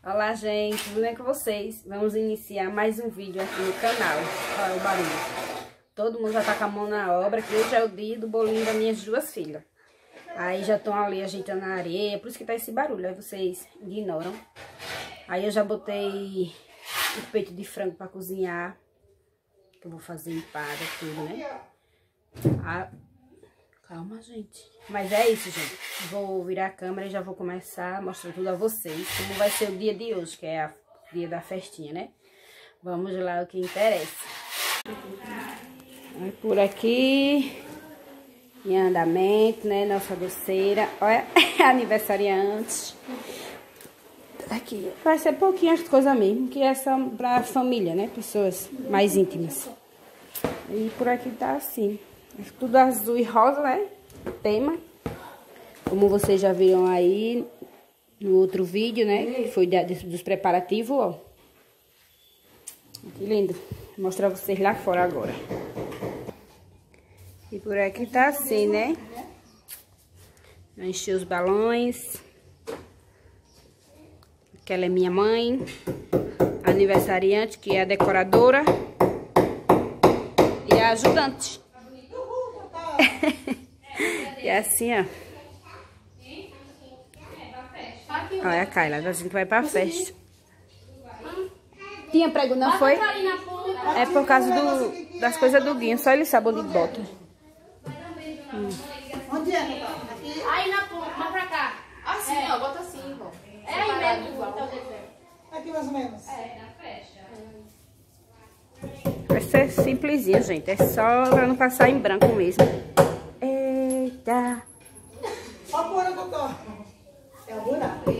Olá, gente, tudo bem com vocês? Vamos iniciar mais um vídeo aqui no canal. Olha o barulho. Todo mundo já tá com a mão na obra, que hoje é o dia do bolinho das minhas duas filhas. Aí já estão ali ajeitando a areia, por isso que tá esse barulho, aí vocês ignoram. Aí eu já botei o peito de frango pra cozinhar, que eu vou fazer empada, tudo, né? Calma, gente. Mas é isso, gente. Vou virar a câmera e já vou começar a mostrar tudo a vocês, como vai ser o dia de hoje, que é o dia da festinha, né? Vamos lá, o que interessa. Aí por aqui, em andamento, né? Nossa doceira. Olha, aniversariante. Aqui, vai ser pouquinho as coisas mesmo, que é só pra família, né? Pessoas mais íntimas. E por aqui tá assim. Tudo azul e rosa, né? Tema. Como vocês já viram aí no outro vídeo, né? Que foi dos preparativos, ó. Que lindo. Vou mostrar vocês lá fora agora. E por aqui tá assim, né? Eu enchi os balões. Aquela é minha mãe. A aniversariante, que é a decoradora. E a ajudante. E assim, ó. Olha a Kayla, a gente vai pra festa. Tinha prego, não foi? É por causa das coisas do Guinho, só ele sabe onde bota. Onde é? Aqui? Aí na ponta, mais pra cá. Assim, ó, bota assim, ó. É aí mesmo, então, Aqui mais ou menos. é, na festa. Vai ser simplesinho, gente. É só pra não passar em branco mesmo. Eita! Ó a poeira, doutor. É o buraco.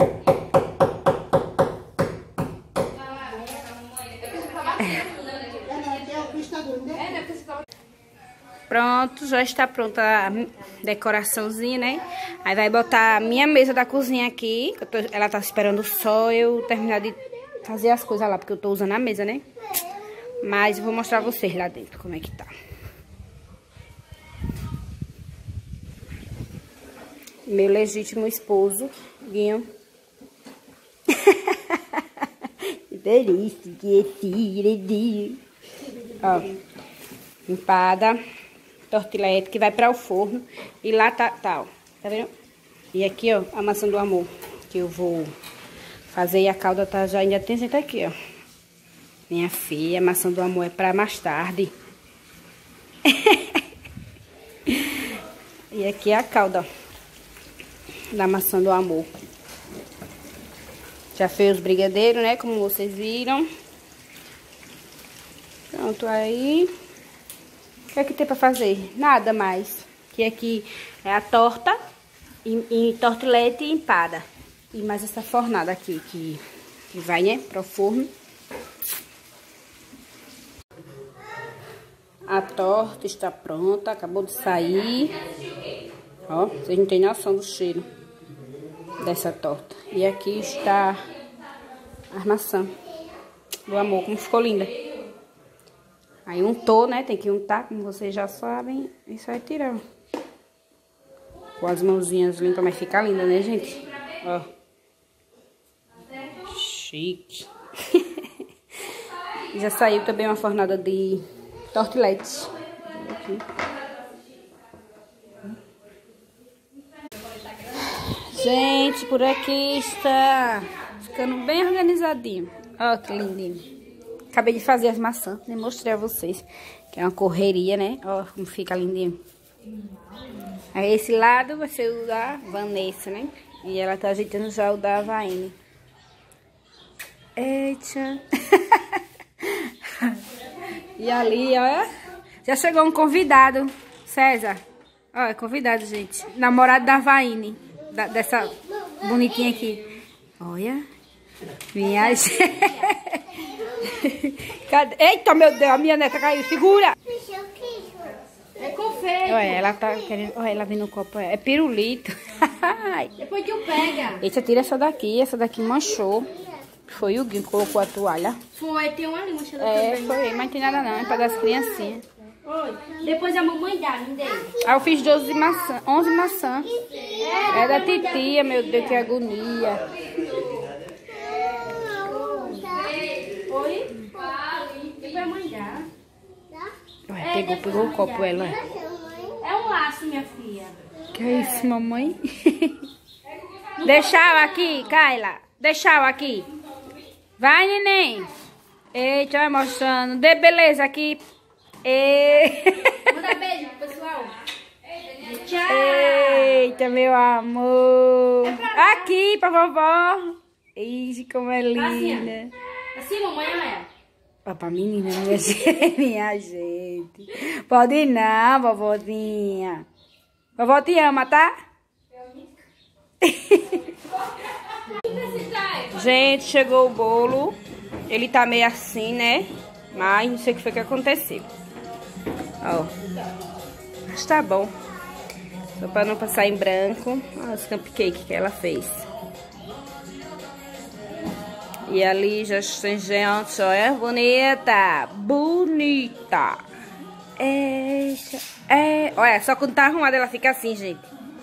Pronto, já está pronta a decoraçãozinha, né? Aí vai botar a minha mesa da cozinha aqui. Ela tá esperando só eu terminar de fazer as coisas lá, porque eu tô usando a mesa, né? Mas eu vou mostrar a vocês lá dentro como é que tá. Meu legítimo esposo, Guinho. Que delícia, que ó, empada, tortilete que vai para o forno. E lá tá, ó, tá vendo? E aqui, ó, a maçã do amor, que eu vou fazer. E a calda tá já, ainda tem gente aqui, ó. Minha filha, a maçã do amor é para mais tarde. E aqui é a calda, ó, da maçã do amor. Já fez os brigadeiros, né? Como vocês viram. Pronto, aí. O que é que tem pra fazer? Nada mais. Que aqui é a torta, e tortilete e empada. E mais essa fornada aqui, que vai, né? Pro forno. A torta está pronta, acabou de sair. Ó, vocês não têm noção do cheiro dessa torta. E aqui está a maçã do amor, como ficou linda. Aí untou, né? Tem que untar, como vocês já sabem. Isso aí tirar. Com as mãozinhas limpas, mas fica linda, né, gente? Ó. Chique. Já saiu também uma fornada de tortilete. Aqui. Gente, por aqui está ficando bem organizadinho. Ó, que lindinho. Acabei de fazer as maçãs, nem mostrei a vocês. Que é uma correria, né? Ó, como fica lindinho. Aí esse lado vai ser o da Vanessa, né? E ela tá ajeitando já o da Vaine. Eita. E ali, ó, já chegou um convidado, César. Ó, é convidado, gente. Namorado da Vaine. Dessa bonitinha aqui. Olha. Minha gente. Eita, meu Deus, a minha neta caiu. Segura. É confeito. Olha, ela tá querendo... Olha, ela vem no copo. É pirulito. Depois tu pega. Eita, tira essa daqui. Essa daqui manchou. Foi o Guinho que colocou a toalha. Foi, tem uma ali manchada É, também. foi. Mas não tem nada não. É pra dar as criancinhas. Oi. Depois a mamãe dá, me deu. Aí eu fiz 11 maçãs. É da titia, meu Deus, que agonia. pegou o copo, ela. É um laço, minha filha. Que é isso, mamãe? Deixa eu aqui, Kayla. Deixa eu aqui. Vai, neném. Eita, vai mostrando. Dê beleza aqui. Manda beijo pro pessoal. Tchau. Eita, meu amor. Aqui pra vovó. Ixi, como é linda. Assim, mamãe, olha. Ó, pra menina, minha gente. Pode ir não, vovozinha. Vovó te ama, tá? Gente, chegou o bolo. Ele tá meio assim, né? Mas não sei o que foi que aconteceu. Ó. Mas tá bom. Só pra não passar em branco. Olha os cupcakes que ela fez. E ali já tem gente, olha, bonita. Bonita. Olha, só quando tá arrumada ela fica assim, gente.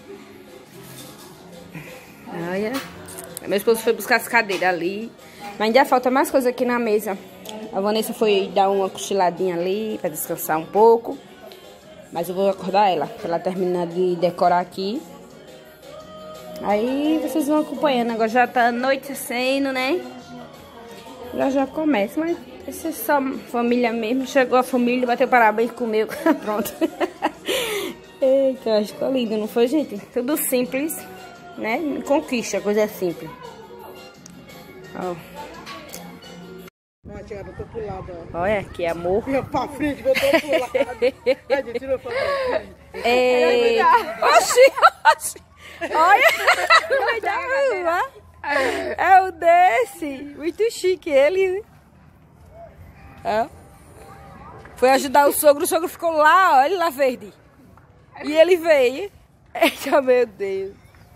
Olha. Meu esposo foi buscar as cadeiras ali. Mas ainda falta mais coisa aqui na mesa. A Vanessa foi dar uma cochiladinha ali pra descansar um pouco. Mas eu vou acordar ela, pra ela terminar de decorar aqui. Aí vocês vão acompanhando. Agora já tá anoitecendo, né? Já começa, mas essa é só família mesmo. Chegou a família, bateu parabéns, comeu. Pronto. Eita, acho que ficou lindo, não foi, gente? Tudo simples, né? Conquista, coisa simples. Ó. Tia, botou pro lado, ó. Olha, que amor. Tirou pra frente, botou pro lado. Aí, tirou pra frente. Oxi. Olha. É o desse. Muito chique ele. É. Foi ajudar o sogro ficou lá, ó. Ele lá verde. E ele veio. Eita, meu Deus.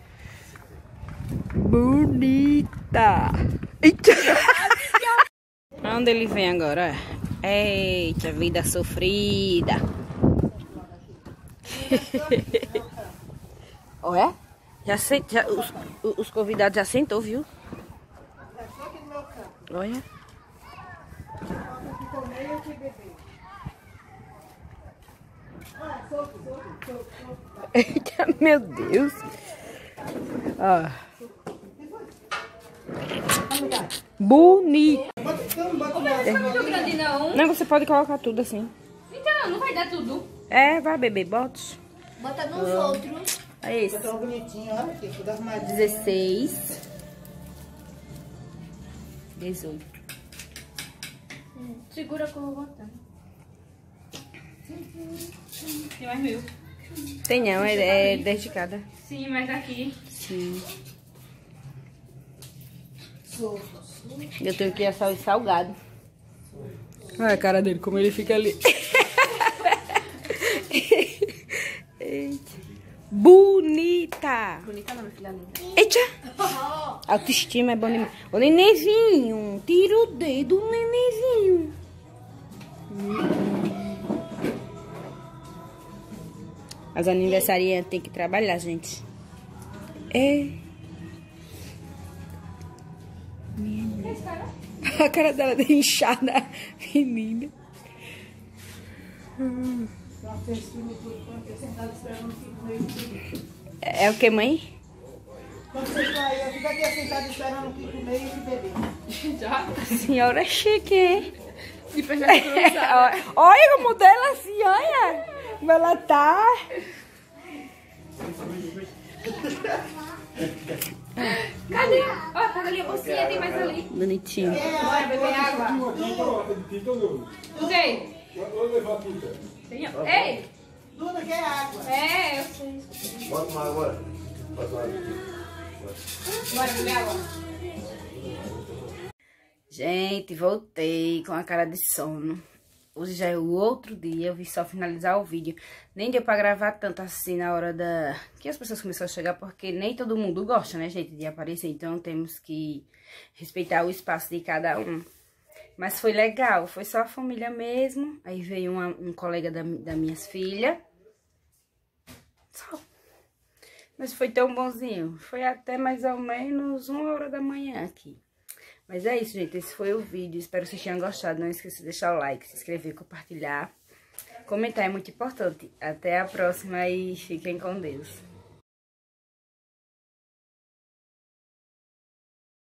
Bonita. Eita. Onde ele vem agora? Eita, vida sofrida. Olha. Os convidados já sentou, viu? Olha. Eita, meu Deus. Ó. Bonito. Não, você pode colocar tudo assim. Então, não vai dar tudo. É, vai, bebê, bota. Bota nos outros. É esse. Tão bonitinho, olha aqui, tudo arrumadinho. 16. 18. Segura que eu vou botar. Tem mais 1000. Tem não, é 10 de cada. Sim, mas aqui. Sim. Eu tenho que assar o salgado. Olha a cara dele, como ele fica ali. Bonita! Bonita não, minha filha linda. Eita! Autoestima é bom demais. Ô, nenenzinho, tira o dedo, nenenzinho. As aniversariantes têm que trabalhar, gente. A cara dela tá inchada, menina. É o que, mãe? Quando você sair, eu fico aqui sentado esperando o Kiko meio e beber. Já? A senhora é chique, hein? De perna cruzada. Olha como dela assim, olha. Como ela tá. Cadê? Ó, tá ali a bolsinha, tem mais ali. Bonitinho. Bora beber água. O quê? Tem, ó. Ei! Tudo que é água. É, eu sei. Bota uma agora. Bora beber água. Gente, voltei com a cara de sono. Hoje já é o outro dia, eu vim só finalizar o vídeo. Nem deu pra gravar tanto assim na hora que as pessoas começaram a chegar, porque nem todo mundo gosta, né, gente, de aparecer. Então temos que respeitar o espaço de cada um. Mas foi legal, foi só a família mesmo. Aí veio um colega das minhas filhas. Só. Mas foi tão bonzinho. Foi até mais ou menos 1h da manhã aqui. Mas é isso, gente. Esse foi o vídeo. Espero que vocês tenham gostado. Não esqueça de deixar o like, se inscrever, compartilhar. Comentar é muito importante. Até a próxima e fiquem com Deus.